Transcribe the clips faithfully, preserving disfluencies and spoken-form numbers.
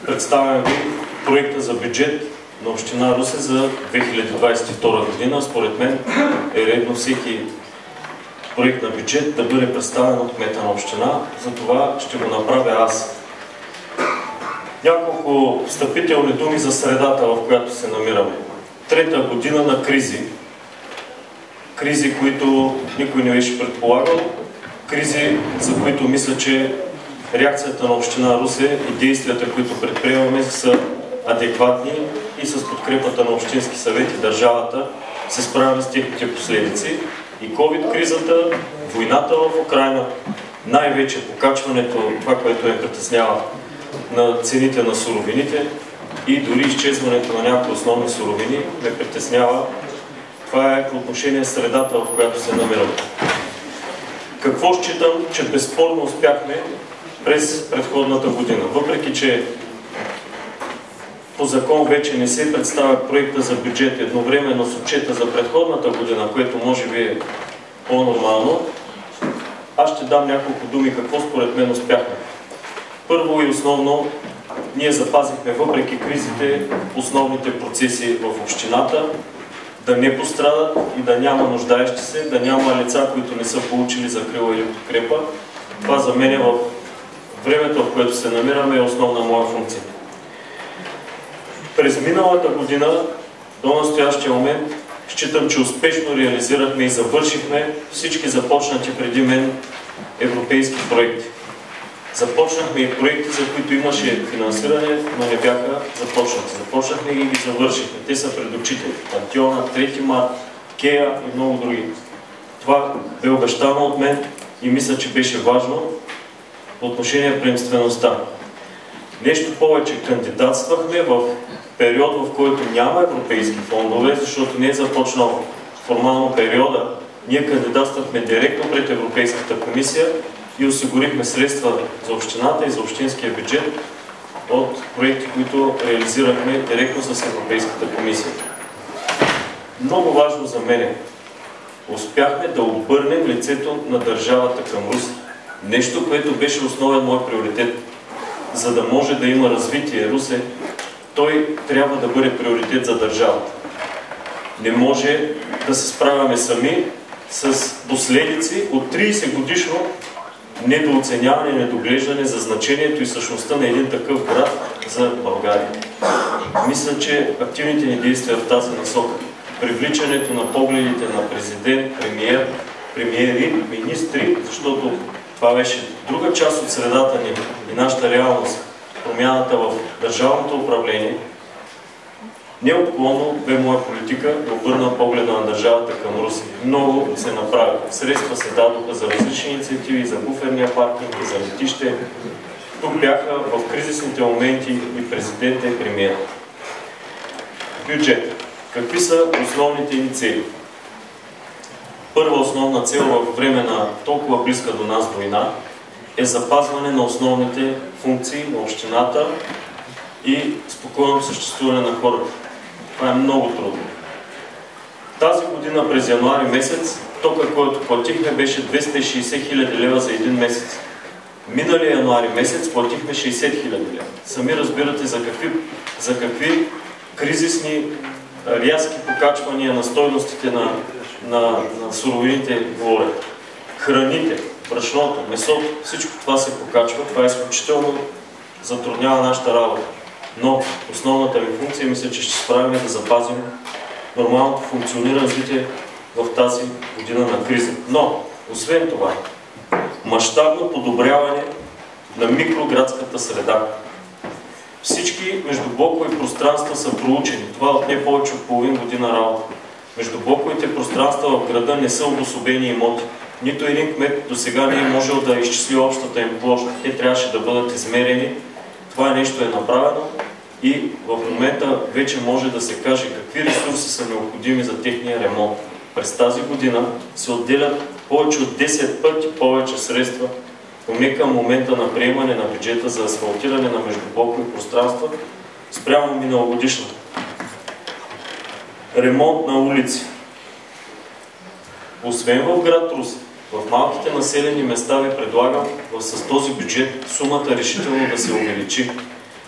Представям ви проекта за бюджет на община Русе за две хиляди двадесет и втора година. Според мен е редно всеки проект на бюджет да бъде представен от кмета на община. Затова ще го направя аз. Няколко встъпителни думи за средата, в която се намираме. Трета година на кризи. Кризи, които никой не беше предполагал. Кризи, за които мисля, че реакцията на община Русе и действията, които предприемаме, са адекватни и с подкрепата на общински съвет и държавата се справяме с техните последици. И ковид-кризата, войната в Украйна, най-вече покачването, това, което ме притеснява, на цените на суровините и дори изчезването на някои основни суровини ме притеснява. Това е по отношение средата, в която се намираме. Какво считам, че безспорно успяхме през предходната година? Въпреки че по закон вече не се представя проекта за бюджет едновременно с отчета за предходната година, което може би е по-нормално, аз ще дам няколко думи какво според мен успяхме. Първо и основно, ние запазихме въпреки кризите основните процеси в общината, да не пострадат и да няма нуждаещи се, да няма лица, които не са получили закрила или подкрепа. Това за мен е в времето, в което се намираме, е основна моя функция. През миналата година до настоящия момент считам, че успешно реализирахме и завършихме всички започнати преди мен европейски проекти. Започнахме и проекти, за които имаше финансиране, но не бяха започнати. Започнахме и ги завършихме. Те са пред очите. Пантеона, трети март, Кея и много други. Това бе обещано от мен и мисля, че беше важно по отношение на приемствеността. Нещо повече, кандидатствахме в период, в който няма европейски фондове, защото не е започнал формално периода. Ние кандидатствахме директно пред Европейската комисия и осигурихме средства за общината и за общинския бюджет от проекти, които реализирахме директно с Европейската комисия. Много важно за мен, успяхме да обърнем лицето на държавата към Русе. Нещо, което беше основен мой приоритет. За да може да има развитие Русе, той трябва да бъде приоритет за държавата. Не може да се справяме сами с последици от тридесет годишно недооценяване и недоглеждане за значението и същността на един такъв град за България. Мисля, че активните ни действия в тази насока, привличането на погледите на президент, премиер, премиери, министри, защото това беше друга част от средата ни и нашата реалност, промяната в държавното управление, неотклонно бе моя политика да обърна погледа на държавата към Русе. Много се направи. Средства се дадоха за различни инициативи, за буферния паркинг, за летище. Тук бяха в кризисните моменти и президента и премиер. Бюджет. Какви са основните ни цели? Първа основна цел във време на толкова близка до нас война е запазване на основните функции на общината и спокойно съществуване на хората. Това е много трудно. Тази година през януари месец тока, който платихме, беше двеста и шейсет хиляди лева за един месец. Миналия януари месец платихме шейсет хиляди лева. Сами разбирате за какви, за какви кризисни рязки покачвания на стойностите на, на, на суровините говорят. Храните, брашното, месото, всичко това се покачва. Това е изключително затруднява нашата работа. Но основната ми функция, мисля, че ще справим да запазим нормалното функциониране развитие в тази година на криза. Но, освен това, мащабно подобряване на микроградската среда. Всички междублокови пространства са проучени. Това от не повече от половин година работа. Междублоковите пространства в града не са обособени имоти. Нито един кмет до сега не е можел да изчисли общата им площ. Те трябваше да бъдат измерени. Това нещо е направено и в момента вече може да се каже какви ресурси са необходими за техния ремонт. През тази година се отделят повече от десет пъти повече средства, поне към момента на приемане на бюджета за асфалтиране на междублокови пространства спрямо миналогодишна. Ремонт на улици. Освен в град Русе, в малките населени места ви предлагам с този бюджет сумата решително да се увеличи от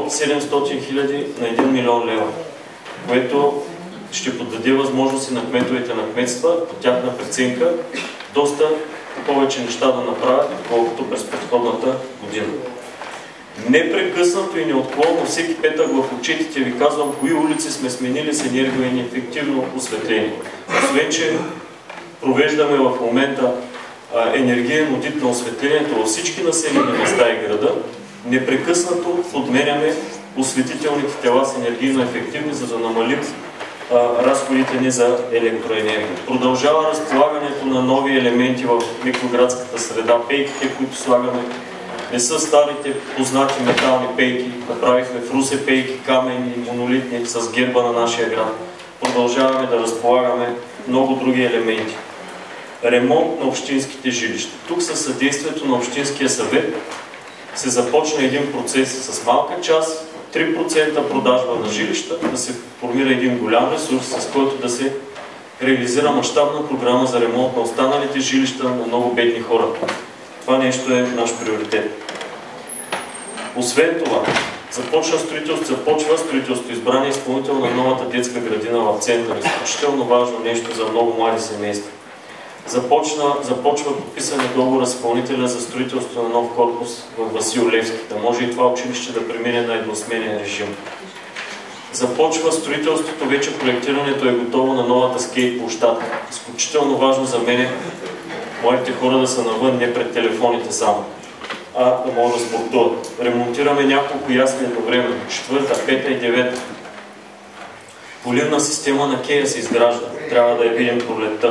от седемстотин хиляди на един милион лева, което ще поддаде възможности на кметовете на кметства по тяхна преценка доста повече неща да направят, отколкото през предходната година. Непрекъснато и неотклонно всеки петък в отчетите ви казвам кои улици сме сменили с енергоефективно осветление. Освен, че провеждаме в момента енергиен одит на осветлението във всички населени места и града, непрекъснато подменяме осветителните тела с енергийно ефективни, за да намалим а, разходите ни за електроенергия. Продължава разполагането на нови елементи в микроградската среда. Пейките, които слагаме, не са старите познати метални пейки. Направихме в Русе пейки, каменни, монолитни, с герба на нашия град. Продължаваме да разполагаме много други елементи. Ремонт на общинските жилища. Тук със съдействието на Общинския съвет се започна един процес с малка част, три процента продажба на жилища, да се формира един голям ресурс, с който да се реализира мащабна програма за ремонт на останалите жилища на много бедни хора. Това нещо е наш приоритет. Освен това, започна строителство, започва строителство, избрание изпълнител на новата детска градина в центъра. Изключително важно нещо за много млади семейства. Започна, започва подписане договора с изпълнителя за строителство на нов корпус в Васил Левски. Да може и това училище да премине на едносменен режим. Започва строителството, вече проектирането е готово на новата скейт площадка. Изключително важно за мен младите хора да са навън, не пред телефоните само, а да могат да спортуват. Ремонтираме няколко ясни едновременно. Четвърта, пета и девета. Поливна система на Кея се изгражда. Трябва да я видим пролетта.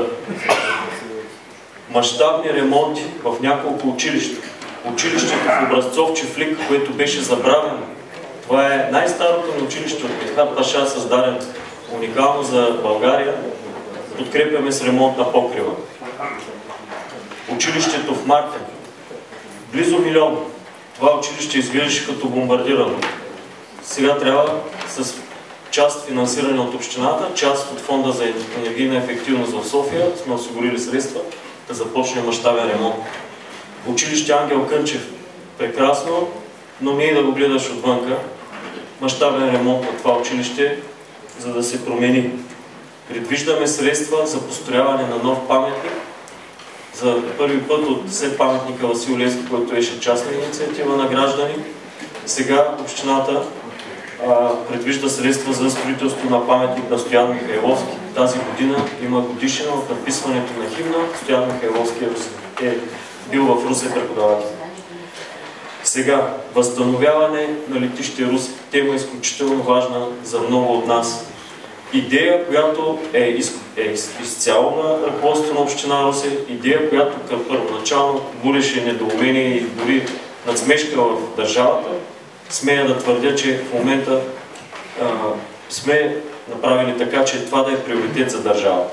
Мащабни ремонти в няколко училища. Училището в Образцов Чифлик, което беше забравено. Това е най-старото ни училище от Митхат Паша, създадено уникално за България. Подкрепяме с ремонт на покрива. Училището в Мартен. Близо милион. Това училище изглеждаше като бомбардирано. Сега трябва с част финансиране от общината, част от фонда за енергийна ефективност в София сме осигурили средства да започне мащабен ремонт. Училище Ангел Кънчев. Прекрасно, но не и да го гледаш отвънка. Мащабен ремонт на това училище, за да се промени. Предвиждаме средства за построяване на нов паметник. За първи път от след паметника Васил Левски, който беше частна инициатива на граждани. Сега общината а, предвижда средства за строителство на паметник на Стоян Михайловски. Тази година има годишна от надписването на химна. Стоян Михайловски е, е бил в Русе преподавател. Сега, възстановяване на летище Русе. Тема е изключително важна за много от нас. Идея, която е, из, е из, изцяло на ръководството на община Русе, идея, която първоначално буреше недоумение и дори надсмешка в държавата, смея да твърдя, че в момента а, сме направили така, че това да е приоритет за държавата.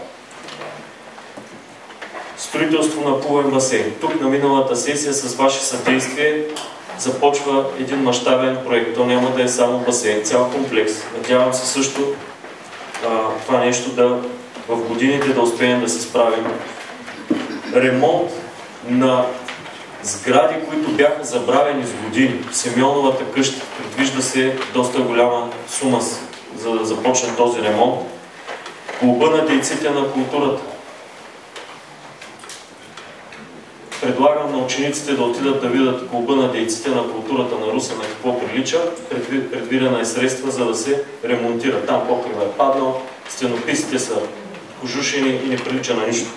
Строителство на плувен басейн. Тук на миналата сесия с ваше съдействие започва един мащабен проект. То няма да е само басейн, цял комплекс. Надявам се също а, това нещо да в годините да успеем да се справим. Ремонт на сгради, които бяха забравени с години. Симеоновата къща предвижда се доста голяма сума, за да започне този ремонт. Клуба на дейците на културата. Предлагам на учениците да отидат да видят клуба на дейците на културата на Русе, на какво прилича. Предвидена е средства, за да се ремонтира. Там покрива е паднал, стенописите са кожушени и не прилича на нищо.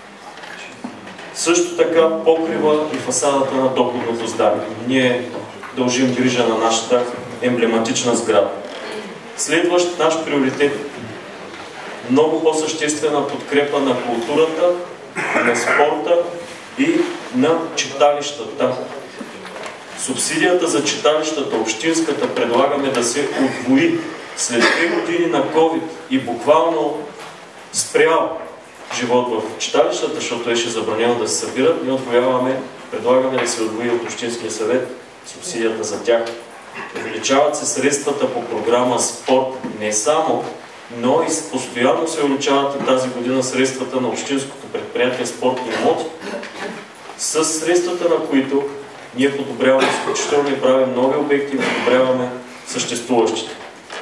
Също така покрива и фасадата на доходното здание. Ние дължим грижа на нашата емблематична сграда. Следващ наш приоритет – много по-съществена подкрепа на културата, на спорта и на читалищата. Субсидията за читалищата, общинската, предлагаме да се удвои. След две години на ковид и буквално спрял живот в читалищата, защото беше забранено да се събират, ние отвояваме, предлагаме да се удвои от Общинския съвет субсидията за тях. Увеличават се средствата по програма спорт не само, но и постоянно се увеличават и тази година средствата на Общинското предприятие спортни имоти, с средствата на които ние подобряваме изключително и правим нови обекти и подобряваме съществуващите.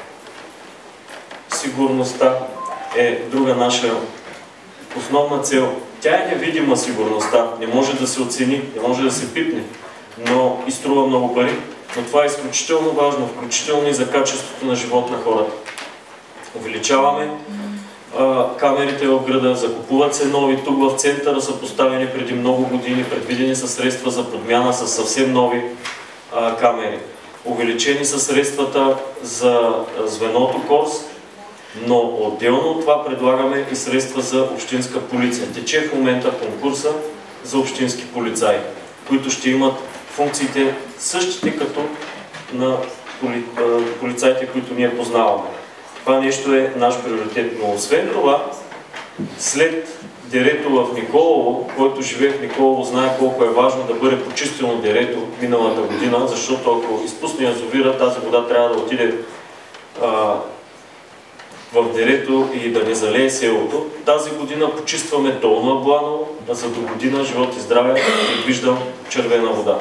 Сигурността е друга наша основна цел. Тя е невидима сигурността, не може да се оцени, не може да се пипне, но и струва много пари. Но това е изключително важно, включително и за качеството на живот на хората. Увеличаваме а, камерите в града, закупуват се нови. Тук в центъра са поставени преди много години, предвидени са средства за подмяна с съвсем нови а, камери. Увеличени са средствата за звеното Корс, но отделно от това предлагаме и средства за общинска полиция. Тече в момента конкурса за общински полицаи, които ще имат функциите същите като на поли, полицаите, които ние познаваме. Това нещо е наш приоритет. Но освен това, след дерето в Николово, който живее в Николово, знае колко е важно да бъде почистено дерето миналата година, защото ако изпусне язовира, тази вода трябва да отиде а, в дерето и да не залее селото. Тази година почистваме Долно Абланово, а за до година, живот и здраве, виждам червена вода.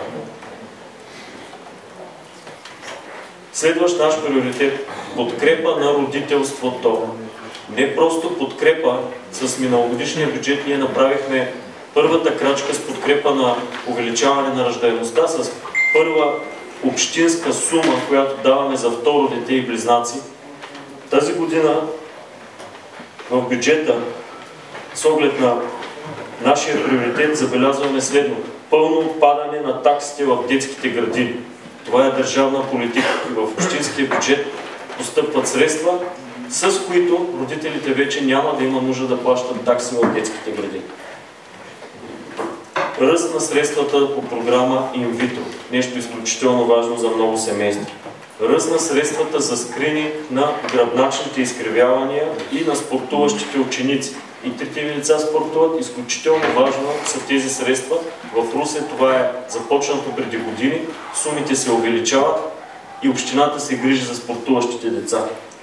Следващ наш приоритет – подкрепа на родителството. Не просто подкрепа, с миналогодишния бюджет ние направихме първата крачка с подкрепа на увеличаване на раждаемостта, с първа общинска сума, която даваме за второ дете и близнаци. Тази година в бюджета, с оглед на нашия приоритет, забелязваме следното. Пълно отпадане на таксите в детските градини. Това е държавна политика и в общинския бюджет постъпват средства, с които родителите вече няма да има нужда да плащат такси в детските градини. Ръст на средствата по програма инвитро. Нещо изключително важно за много семейства. Ръст на средствата за скрининг на гръбначните изкривявания и на спортуващите ученици. И трите ми деца спортуват. Изключително важно са тези средства. В Русе това е започнато преди години. Сумите се увеличават и общината се грижи за спортуващите деца.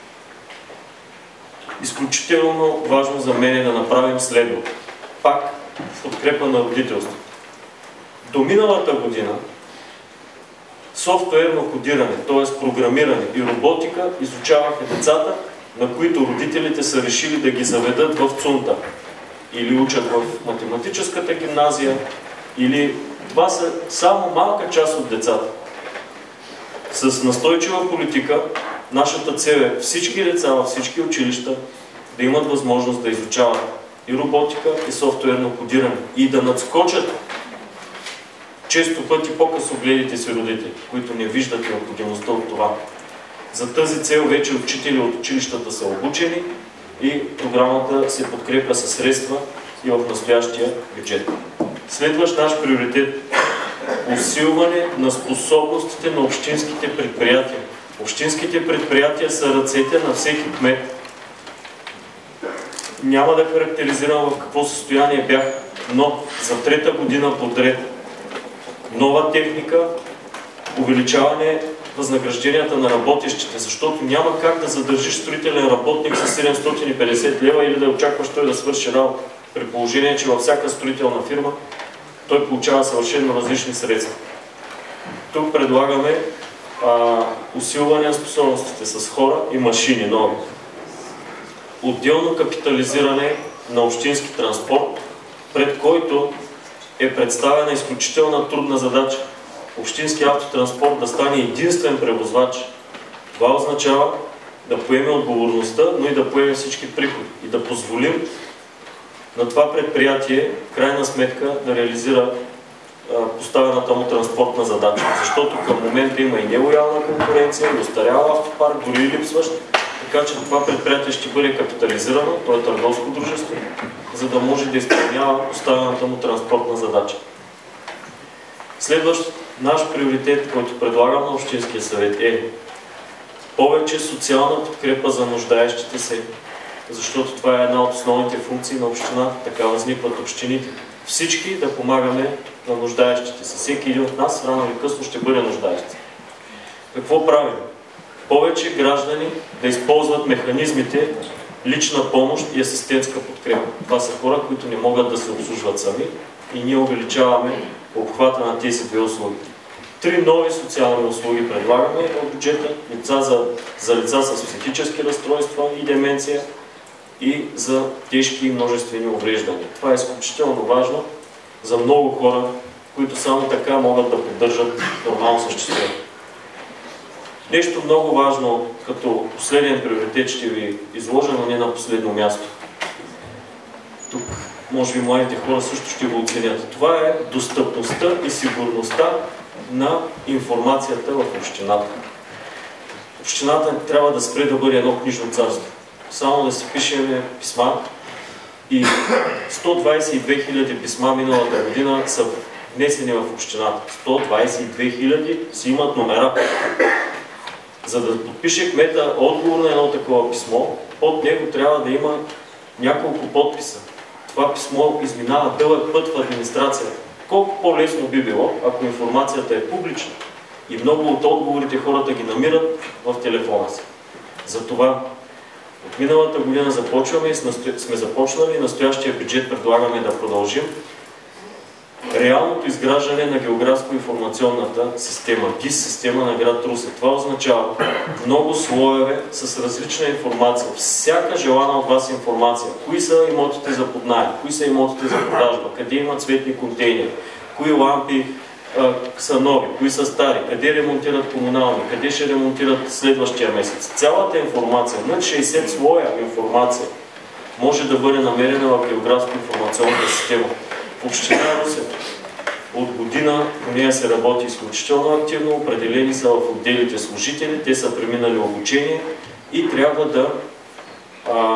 Изключително важно за мен е да направим следното. Пак в подкрепа на родителството. До миналата година софтуерно кодиране, т.е. програмиране и роботика изучаваха децата, на които родителите са решили да ги заведат в ЦУНТА. Или учат в математическата гимназия, или това са само малка част от децата. С настойчива политика нашата цел е всички деца във всички училища да имат възможност да изучават и роботика, и софтуерно кодиране, и да надскочат често пъти по-късогледите си родители, които не виждат необходимостта от това. За тази цел вече учители от училищата са обучени и програмата се подкрепя със средства и в настоящия бюджет. Следващ наш приоритет – усилване на способностите на общинските предприятия. Общинските предприятия са ръцете на всеки кмет. Няма да характеризирам в какво състояние бях, но за трета година подред нова техника, увеличаване възнагражденията на работещите, защото няма как да задържиш строителен работник с седемстотин и петдесет лева или да очакваш той да свърши работа, при положение, че във всяка строителна фирма той получава съвършено различни средства. Тук предлагаме а, усилване на способностите с хора и машини нови. Отделно капитализиране на общински транспорт, пред който е представена изключителна трудна задача. Общински автотранспорт да стане единствен превозвач. Това означава да поеме отговорността, но и да поеме всички приходи. И да позволим на това предприятие, в крайна сметка, да реализира а, поставената му транспортна задача. Защото към момента има и нелоялна конкуренция, и остарял автопарк, дори и липсващ. Така че това предприятие ще бъде капитализирано, то е търговско дружество, за да може да изпълнява поставената му транспортна задача. Следващ наш приоритет, който предлагам на Общинския съвет, е повече социална подкрепа за нуждаещите се, защото това е една от основните функции на община, така възникват общините. Всички да помагаме на нуждаещите се. Всеки един от нас рано или късно ще бъде нуждаещ се. Какво правим? Повече граждани да използват механизмите лична помощ и асистентска подкрепа. Това са хора, които не могат да се обслужват сами и ние увеличаваме обхвата на тези две услуги. Три нови социални услуги предлагаме в бюджета. Лица за, за лица с психически разстройства и деменция и за тежки и множествени увреждания. Това е изключително важно за много хора, които само така могат да поддържат нормално съществуване. Нещо много важно, като последен приоритет ще ви изложа, но не на последно място. Тук, може би, младите хора също ще го оценят. Това е достъпността и сигурността на информацията в общината. Общината трябва да спре да бъде едно книжно царство. Само да си пишем писма и сто двадесет и две хиляди писма миналата година са внесени в общината. сто двадесет и две хиляди си имат номера. За да подпише кмета отговор на едно такова писмо, под него трябва да има няколко подписа. Това писмо изминава дълъг път в администрацията. Колко по-лесно би било, ако информацията е публична и много от отговорите хората ги намират в телефона си. Затова от миналата година започваме и сме започнали, настоящия бюджет предлагаме да продължим реалното изграждане на географско-информационната система, ГИС система на град Русе. Това означава много слоеве с различна информация. Всяка желана от вас информация. Кои са имотите за под наем, кои са имотите за продажба, къде има цветни контейнери, кои лампи а, са нови, кои са стари, къде ремонтират комунални, къде ще ремонтират следващия месец. Цялата информация, над шейсет слоя информация, може да бъде намерена в географско-информационната система. В община Русе от година по нея се работи изключително активно, определени са в отделите служители, те са преминали обучение и трябва да а,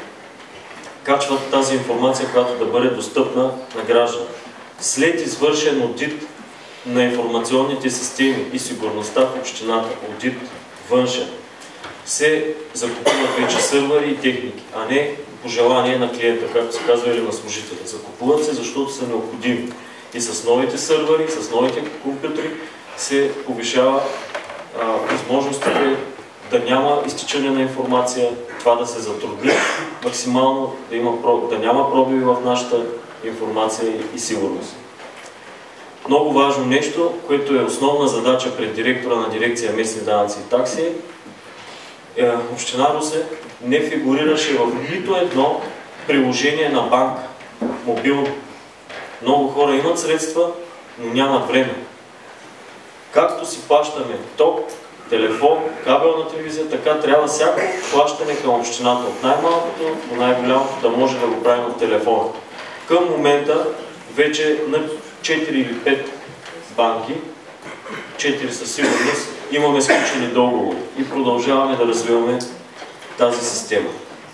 качват тази информация, която да бъде достъпна на гражданите. След извършен одит на информационните системи и сигурността в общината, одит външен, се закупуват вече сървъри и техники, а не по желание на клиента, както се казва, или на служителя. Закупуват се, защото са необходими. И с новите сървъри, с новите компютри се повишава а, възможностите да няма изтичане на информация, това да се затрудни максимално, да, има, да няма пробиви в нашата информация и, и сигурност. Много важно нещо, което е основна задача пред директора на дирекция местни данъци и такси, е, община Русе не фигурираше в нито едно приложение на банка, мобилно. Много хора имат средства, но нямат време. Както си плащаме ток, телефон, кабелна телевизия, така трябва всяко плащане към общината от най-малкото до най-голямото да може да го правим от телефона. Към момента вече на четири или пет банки, четири със сигурност, имаме сключени договори и продължаваме да развиваме тази система.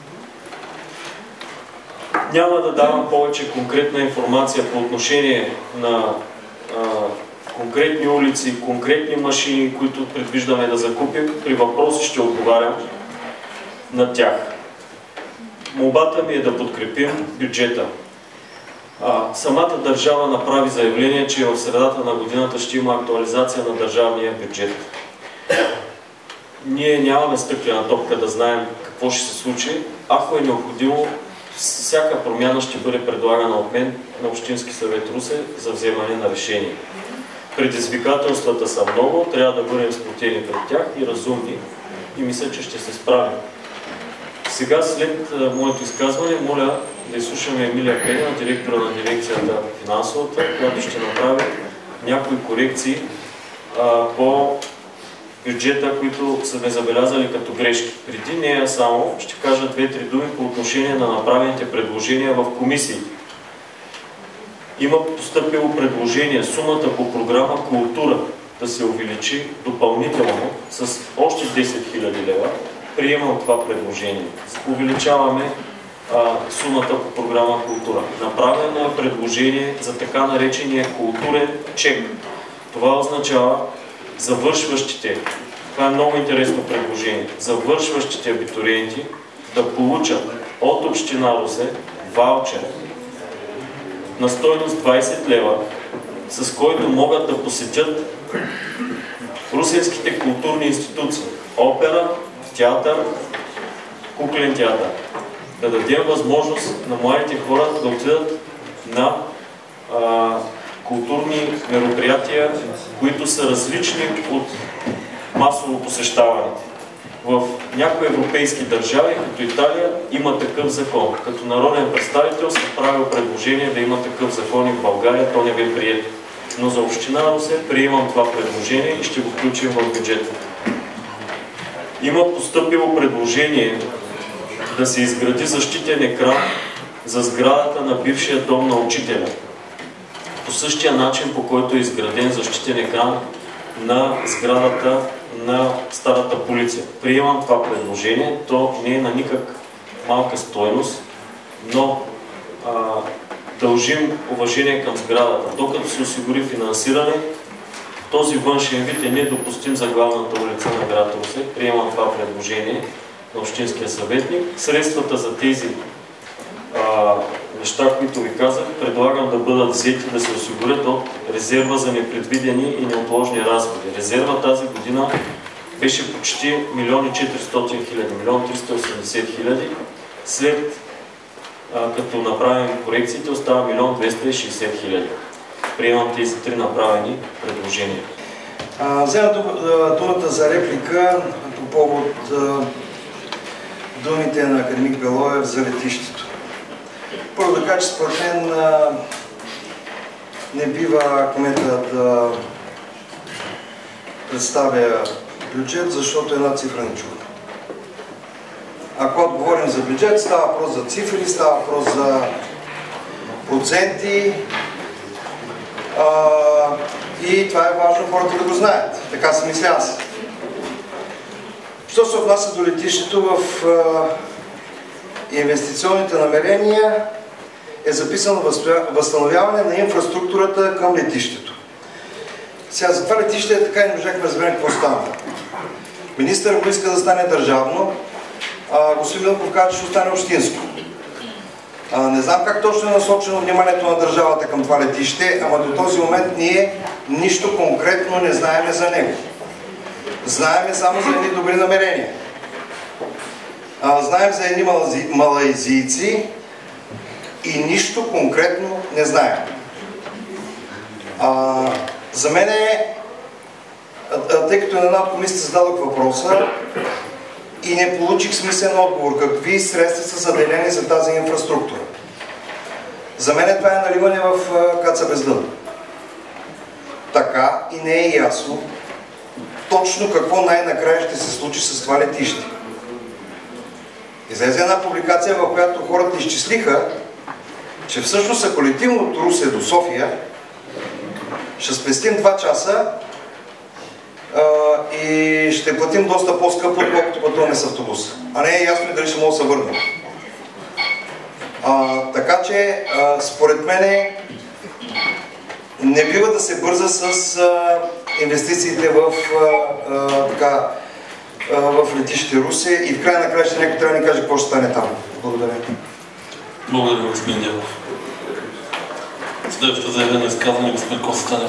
Няма да давам повече конкретна информация по отношение на а, конкретни улици, конкретни машини, които предвиждаме да закупим. При въпроси ще отговарям на тях. Молбата ми е да подкрепим бюджета. А, самата държава направи заявление, че в средата на годината ще има актуализация на държавния бюджет. Ние нямаме стъклена топка да знаем какво ще се случи. Ако е необходимо, всяка промяна ще бъде предлагана от мен на Общински съвет Русе за вземане на решение. Предизвикателствата са много, трябва да бъдем сплотени пред тях и разумни и мисля, че ще се справим. Сега, след моето изказване, моля да изслушаме Емилия Пенина, директора на дирекцията финансовата, която ще направи някои корекции а, по бюджета, които са ме забелязали като грешки. Преди нея само ще кажа две-три думи по отношение на направените предложения в комисиите. Има постъпило предложение сумата по програма Култура да се увеличи допълнително с още десет хиляди лева. Приемам това предложение. Увеличаваме а, сумата по програма Култура. Направено е предложение за така наречения културен чек. Това означава завършващите, това е много интересно предложение, завършващите абитуриенти да получат от община Русе ваучер на стойност двадесет лева, с който могат да посетят русенските културни институции, опера, театър, куклен театър. Да дадем възможност на младите хора да отидат на а, културни мероприятия, които са различни от масово посещаваните. В някои европейски държави, като Италия, има такъв закон. Като народен представител съм правил предложение да има такъв закон и в България, то не бе прието. Но за община Русе приемам това предложение и ще го включим в бюджета. Има постъпило предложение да се изгради защитен екран за сградата на бившия дом на учителя. По същия начин, по който е изграден защитен екран на сградата на старата полиция. Приемам това предложение, то не е на никак малка стойност, но а, дължим уважение към сградата. Докато се осигури финансиране, този външен вид е недопустим за главната улица на град Русе. Приемам това предложение на общинския съветник. Средствата за тези а, неща, които ви казах, предлагам да бъдат взети, да се осигурят от резерва за непредвидени и неотложни разходи. Резерва тази година беше почти милион и четиристотин хиляди, милион триста и осемдесет хиляди. След а, като направим корекциите, остава милион двеста и шейсет хиляди. Приемам тези три направени предложения. Вземам думата за реплика по повод а, думите на академик Белоев за летището. Първо да кажа, че според мен а, не бива кмета да представя бюджет, защото една цифра не чува. Ако говорим за бюджет, става въпрос за цифри, става въпрос за проценти а, и това е важно хората да го знаят. Така се мисля аз. Що се отнася до летището, в а, инвестиционните намерения е записано възстановяване на инфраструктурата към летището. Сега за това летище така и не можахме да разберем какво стана. Министър го иска да стане държавно, а господин Милков каза, че ще остане общинско. А, не знам как точно е насочено вниманието на държавата към това летище, ама до този момент ние нищо конкретно не знаеме за него. Знаеме само за едни добри намерения. А, знаем за едни малайзийци и нищо конкретно не знаем. А, за мен е, тъй като на една от комисията зададох въпроса и не получих смислен отговор, какви средства са заделени за тази инфраструктура. За мен това е наливане в каца без дъно. Така и не е ясно точно какво най-накрая ще се случи с това летище. Излезе една публикация, в която хората изчислиха, че всъщност ако летим от Русе до София, ще спестим два часа а, и ще платим доста по-скъпо, отколкото пътуваме с автобус. А не е ясно и дали ще мога да се върнем. А, така че, а, според мен, не бива да се бърза с а, инвестициите в, а, а, така, а, в летище Русе и в края на края ще някой трябва да ни каже какво ще стане там. Благодаря. Благодаря, господин Дяков. Следващо заявено изказване, господин Костанев.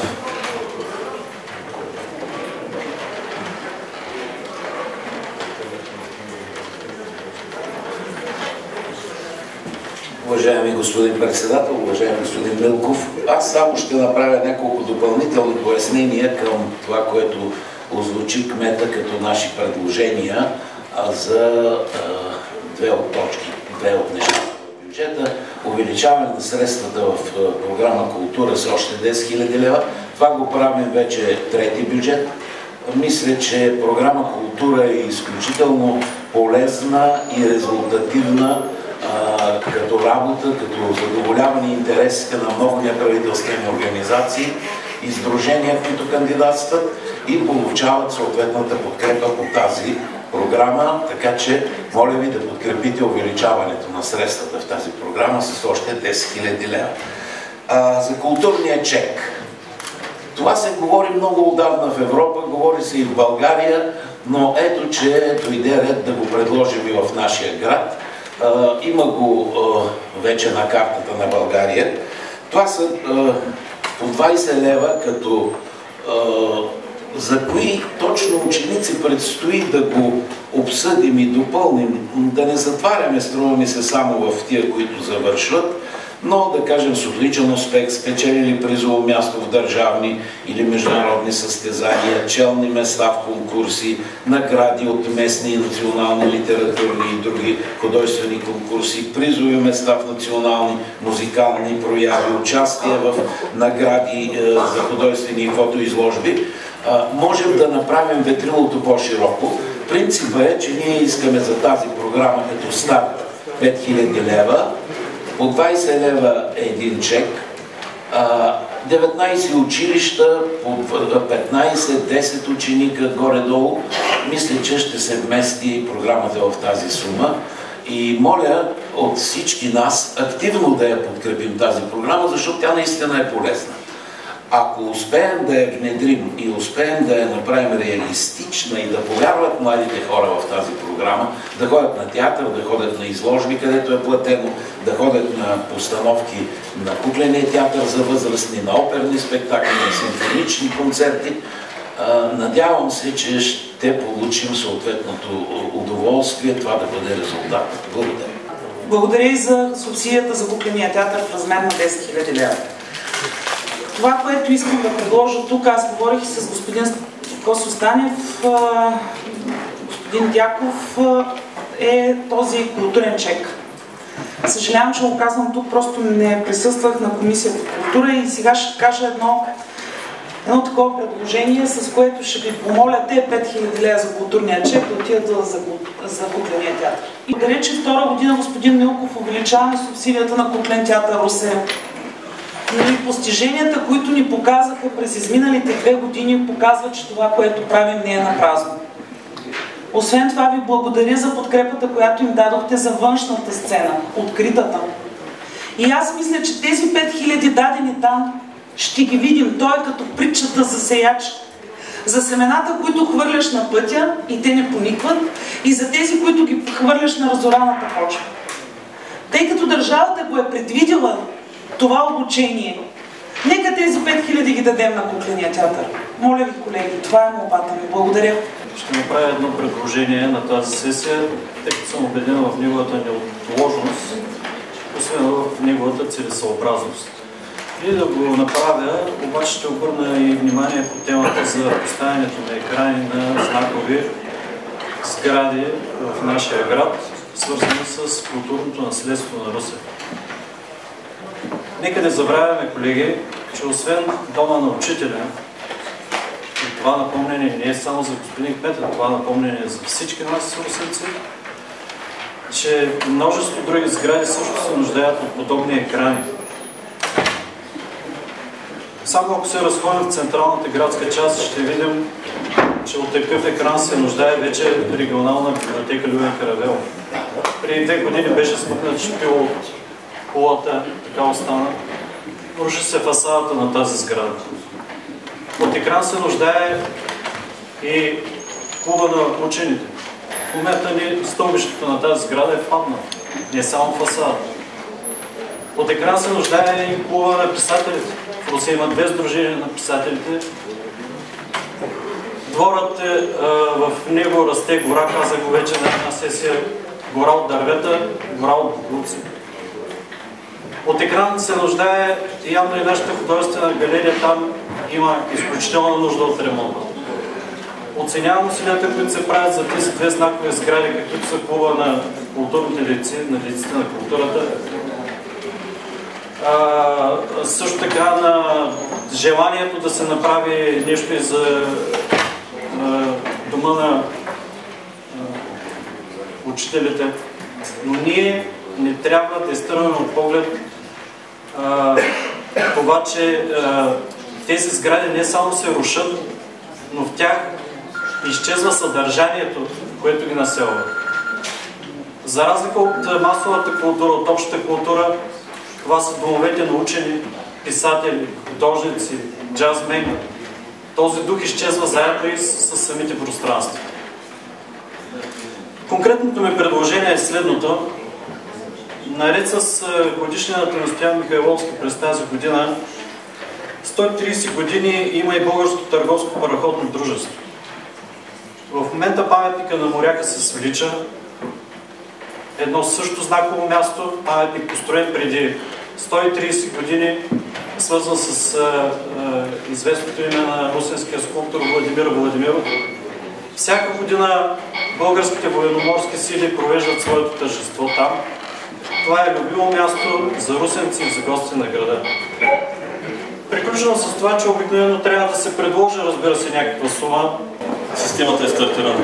Уважаеми господин председател, уважаеми господин Милков, аз само ще направя няколко допълнителни пояснения към това, което озвучи кмета като наши предложения за две от точки, две от нещата в бюджета. Увеличаване на средствата в програма Култура с още десет хиляди лева. Това го правим вече трети бюджет. Мисля, че програма Култура е изключително полезна и резултативна а, като работа, като задоволяване интересите на много неправителствени организации и сдружения, които кандидатстват и получават съответната подкрепа по тази програма, така че моля ви да подкрепите увеличаването на средствата в тази програма с още десет хиляди лева. А, за културния чек. Това се говори много отдавна в Европа, говори се и в България, но ето, че дойде ред да го предложим и в нашия град. А, има го а, вече на картата на България. Това са а, по двайсет лева, като а, за кои точно ученици предстои да го обсъдим и допълним, да не затваряме, струва ми се, само в тия, които завършват, но да кажем с отличен успех, спечелили призово място в държавни или международни състезания, челни места в конкурси, награди от местни и национални литературни и други художествени конкурси, призови места в национални музикални прояви, участие в награди е, за художествени и фотоизложби, е, можем да направим ветрилото по-широко. Принципът е, че ние искаме за тази програма като старт пет хиляди лева, по двайсет лева е един чек, деветнайсет училища, по петнайсет десет ученика горе-долу. Мисля, че ще се вмести програмата в тази сума. И моля от всички нас активно да я подкрепим тази програма, защото тя наистина е полезна. Ако успеем да я внедрим и успеем да я направим реалистична и да повярват младите хора в тази програма, да ходят на театър, да ходят на изложби, където е платено, да ходят на постановки на кукления театър за възрастни, на оперни спектакли, на симфонични концерти, надявам се, че ще получим съответното удоволствие това да бъде резултат. Благодаря. Благодаря и за субсидията за кукления театър в размер на десет хиляди лева. Това, което искам да предложа тук, аз говорих и с господин Косо Станев, господин Дяков, е този културен чек. Съжалявам, че го казвам тук, просто не присъствах на Комисията по култура и сега ще кажа едно, едно такова предложение, с което ще ви помоля те пет хиляди лева за културния чек да отидат за, за кукления театър. И благодаря, че втора година господин Милков увеличаваме субсидията на куклен театър Русе. Но и постиженията, които ни показаха през изминалите две години, показват, че това, което правим, не е напразно. Освен това ви благодаря за подкрепата, която им дадохте за външната сцена, откритата. И аз мисля, че тези пет хиляди дадени там ще ги видим. Той е като притчата за сеяч. За семената, които хвърляш на пътя и те не поникват, и за тези, които ги хвърляш на разораната почва. Тъй като държавата го е предвидила това обучение, нека тези пет хиляди ги дадем на кукления театър. Моля ви, колеги, това е молбата ми. Благодаря. Ще направя едно предложение на тази сесия, тъй като съм убеден в неговата неотложност, освен в неговата целесъобразност. И да го направя, обаче ще обърна и внимание по темата за поставянето на екрани на знакови сгради в нашия град, свързани с културното наследство на Русе. Нека не забравяме, колеги, че освен дома на учителя, и това напомнение не е само за господин кмета, това напомнение е за всички нас русенци, че множество други сгради също се нуждаят от подобни екрани. Само ако се разходим в централната градска част, ще видим, че от такъв екран се нуждае вече регионална библиотека Любен Каравелов. Преди две години беше смъкнат шпил от полата, така остана. Руши се фасадата на тази сграда. От екран се нуждае и клуба на учените. В момента ни стълбището на тази сграда е паднало. Не само фасадата. От екран се нуждае и клуба на писателите. В Русия има две сдружения на писателите. Дворът е, в него расте гора, казах го вече на една сесия, гора от дървета, гора от буклуци. От екран се нуждае явно и нашата художествена галерия, там има изключителна нужда от ремонт. Оценявам усилията, които се правят за тези две знакови сгради, каквито са клуба на културните дейци, на дейците на културата. А, също така на желанието да се направи нещо и за а, дома на а, учителите. Но ние не трябва да изтърваме от поглед а, това, че а, тези сгради не само се рушат, но в тях изчезва съдържанието, което ги населва. За разлика от масовата култура, от общата култура, това са домовете на учени, писатели, художници, джазмени. Този дух изчезва заедно и с, с самите пространства. Конкретното ми предложение е следното. Наред с годишнината на Стоян Михайловски през тази година, сто и трийсет години има и Българското търговско параходно дружество. В момента паметника на моряка се свлича. Едно също знаково място, паметник построен преди сто и тридесет години, свързан с а, а, известното име на русенския скулптор Владимир Владимиров. Всяка година българските военноморски сили провеждат своето тържество там. Това е любимо място за русенци и за гости на града. Приключвам с това, че обикновено трябва да се предложи, разбира се, някаква сума. Системата е стартирана.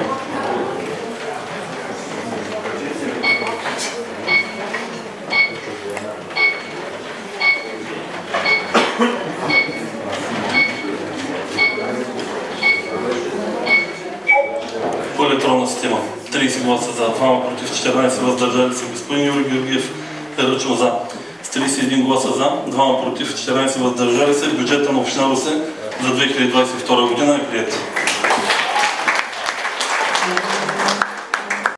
По електронна система. тридесет гласа за, двама против, четиринадесет въздържали се. Господин Юрий Георгиев е ръчал за. С тридесет и един гласа за, двама против, четиринадесет въздържали се. Бюджета на община Русе за две хиляди двадесет и втора година е прият.